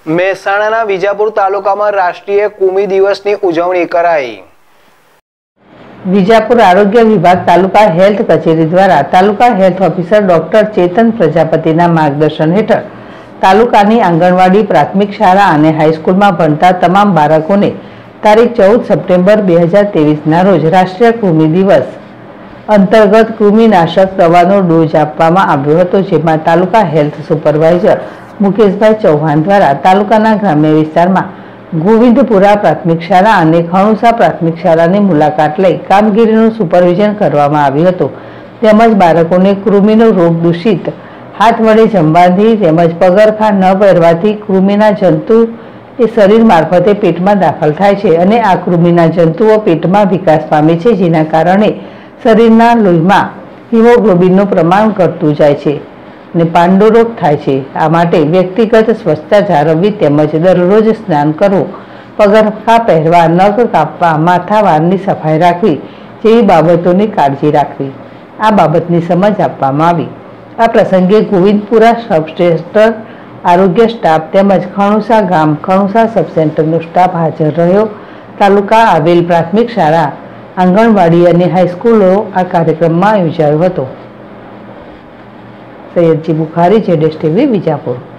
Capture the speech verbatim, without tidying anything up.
મહેસાણાના વિજાપુર તાલુકામાં રાષ્ટ્રીય કૃમિ દિવસની ઉજવણી કરાઈ। વિજાપુર આરોગ્ય વિભાગ તાલુકા હેલ્થ કચેરી દ્વારા taluka health officer doctor Chetan પ્રજાપતિના માર્ગદર્શન હેઠળ તાલુકાની આંગણવાડી, પ્રાથમિક શાળા અને હાઈસ્કૂલમાં ભણતા તમામ બાળકોને તારીખ ચૌદ સપ્ટેમ્બર બે હજાર ત્રેવીસના રોજ રાષ્ટ્રીય કૃમિ દિવસ અંતર્ગત કૃમિનાશક દવાનો ડોઝ આપવામાં આવ્યો હતો, જેમાં તાલુકા હેલ્થ સુપરવાઇઝર મુકેશભાઈ ચૌહાણ દ્વારા તાલુકાના ગ્રામ્ય વિસ્તારમાં ગોવિંદપુરા પ્રાથમિક શાળા અને ખણુસા પ્રાથમિક શાળાની મુલાકાત લઈ કામગીરીનું સુપરવિઝન કરવામાં આવ્યું હતું, તેમજ બાળકોને કૃમિનો રોગ દૂષિત હાથ વડે જમવાથી તેમજ પગરખાં ન પહેરવાથી કૃમિના જંતુ એ શરીર મારફતે પેટમાં દાખલ થાય છે અને આ કૃમિના જંતુઓ પેટમાં વિકાસ પામે છે, જેના કારણે શરીરના લોહીમાં હિમોગ્લોબિનનું પ્રમાણ ઘટતું જાય છે અને પાંડુ રોગ થાય છે। આ માટે વ્યક્તિગત સ્વચ્છતા જાળવવી તેમજ દરરોજ સ્નાન કરવું, પગરખાં પહેરવા, નખ કાપવા, માથા વાળની સફાઈ રાખવી જેવી બાબતોની કાળજી રાખવી, આ બાબતની સમજ આપવામાં આવી। આ પ્રસંગે ગોવિંદપુરા સબસ્ટેશન આરોગ્ય સ્ટાફ તેમજ ખણુસા ગામ ખણુસા સબ સેન્ટરનો સ્ટાફ હાજર રહ્યો। તાલુકા આવેલ પ્રાથમિક શાળા, આંગણવાડી અને હાઈસ્કૂલો આ કાર્યક્રમમાં યોજાયો હતો। સૈયદજી બુખારી, જેડેશ ટીવી, વિજાપુર।